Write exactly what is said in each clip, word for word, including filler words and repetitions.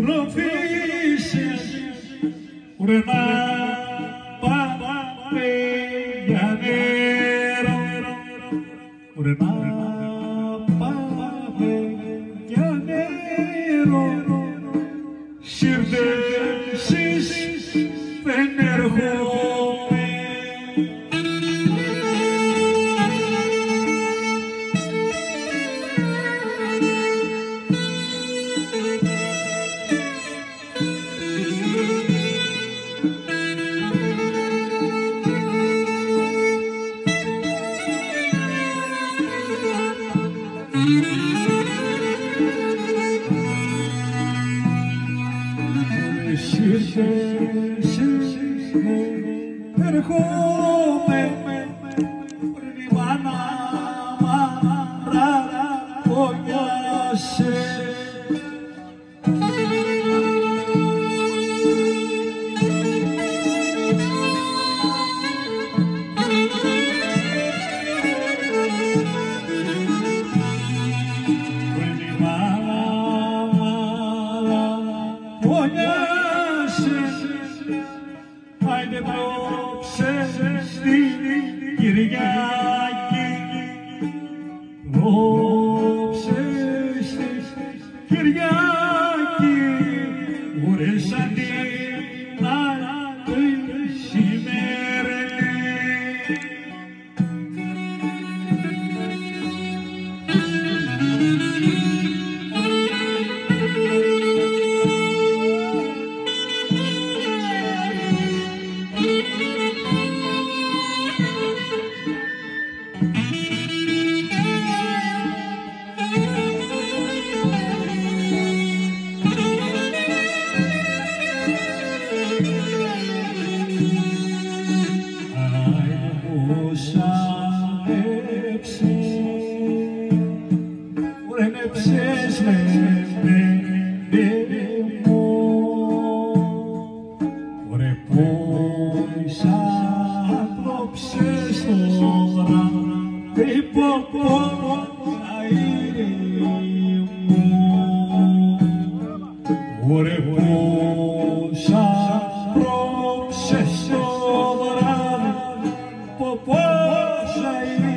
τροφήσεις ουρε να πάμε για νερό ουρε να πάμε για νερό σύρδεσης δεν έρχομαι. Έρχομαι πριν η μάνα μαραβωνιάσε πριν η μάνα μαραβωνιάσε άιντε πρόψε στην Κυριακή, πρόψε στην Κυριακή, ουρε σαν την άλλη σημερινή. Ουρενέψες με μου, ουρε πόης απόψες τώρα, υποπόσα μου, ουρε πόης απόψες τώρα, υποπόσα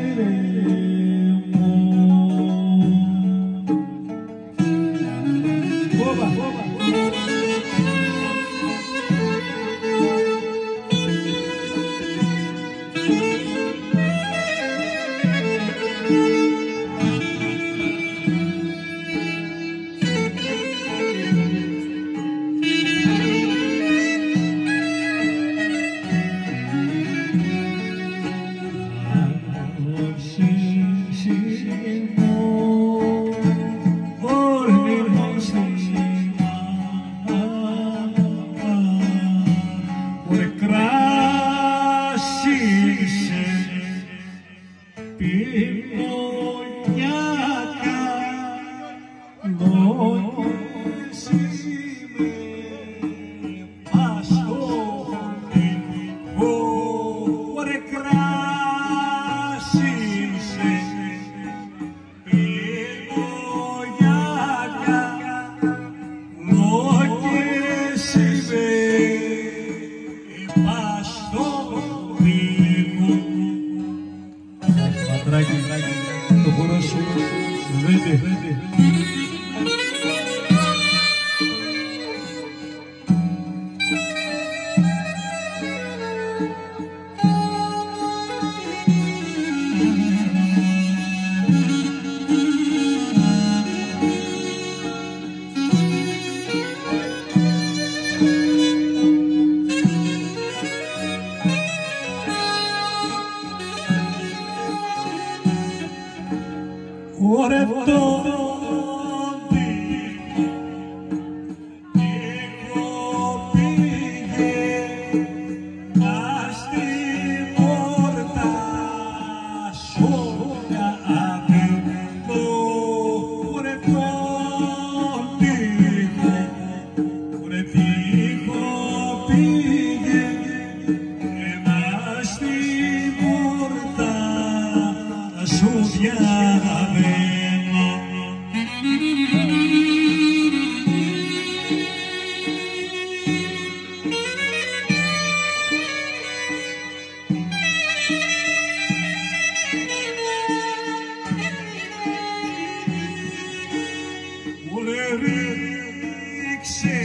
το χώρο σου βέντε. Ωρε τον τύπο εγώ πήγε μες στη πόρτα σου μια αδελφό. Ωρε τον τύπο, ωρε τύπο πήγε μες στη πόρτα σου μια αδελφό. ρίξε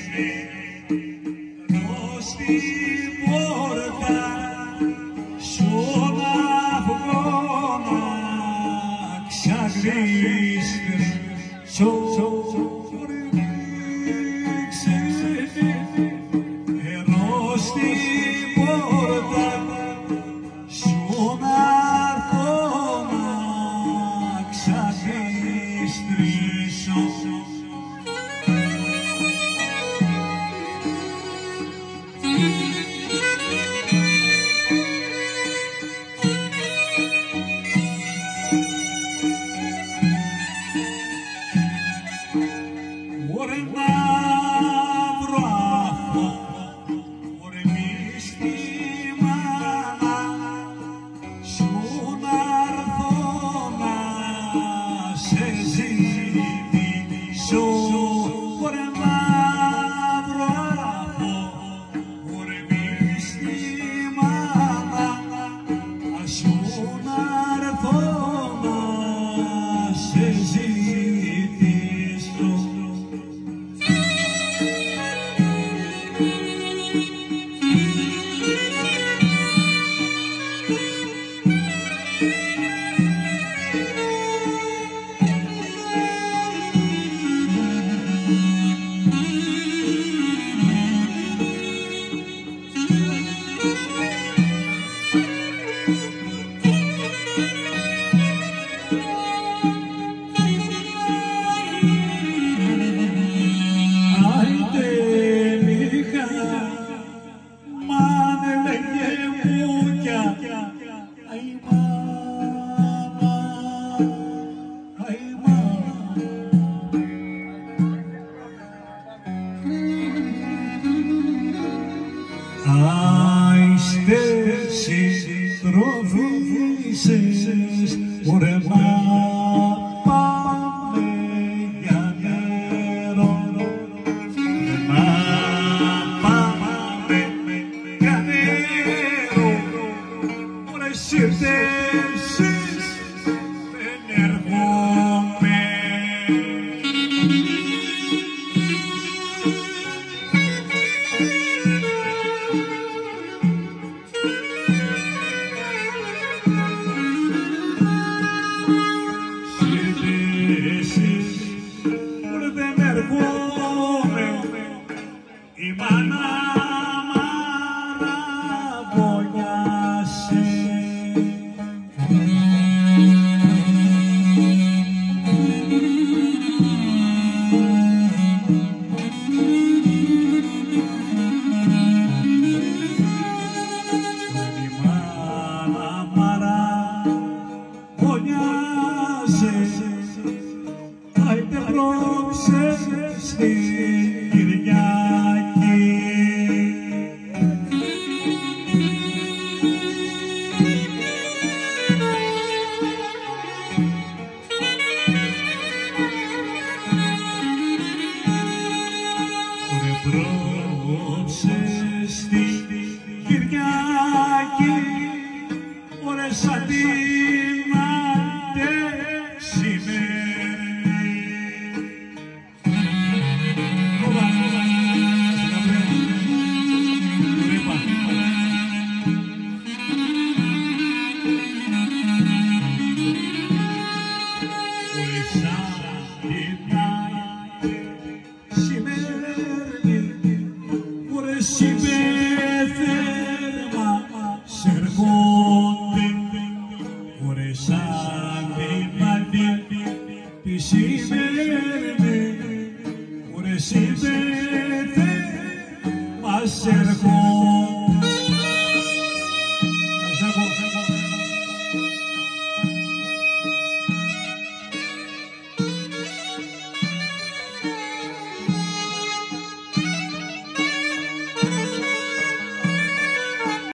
εδώ στην πόρτα σου να βγω να ξαγρίστρεψω. Ρίξε εδώ στην πόρτα σου να έρθω να ξαγρίστρεψω. Ωρε να βρω αυτό, ωρε μισθή μάνα, σου να έρθω να σε ζητήσω. Ωρε να βρω αυτό, ωρε μισθή μάνα, σου να έρθω να σε ζητήσω. Άιστε συντροφίσες, ωρε να πάμε για νερό, να πάμε για νερό, ωρε σύρτεσες δεν έρχομαι. Η μάνα μαραβωνιάσε. Η μάνα μαραβωνιάσε. Άιτε πρόψε στην Κυριακή. Ωρε πρόψε στην Κυριακή, ωρε σαν την αντεσημέρνη. Μας έρχονται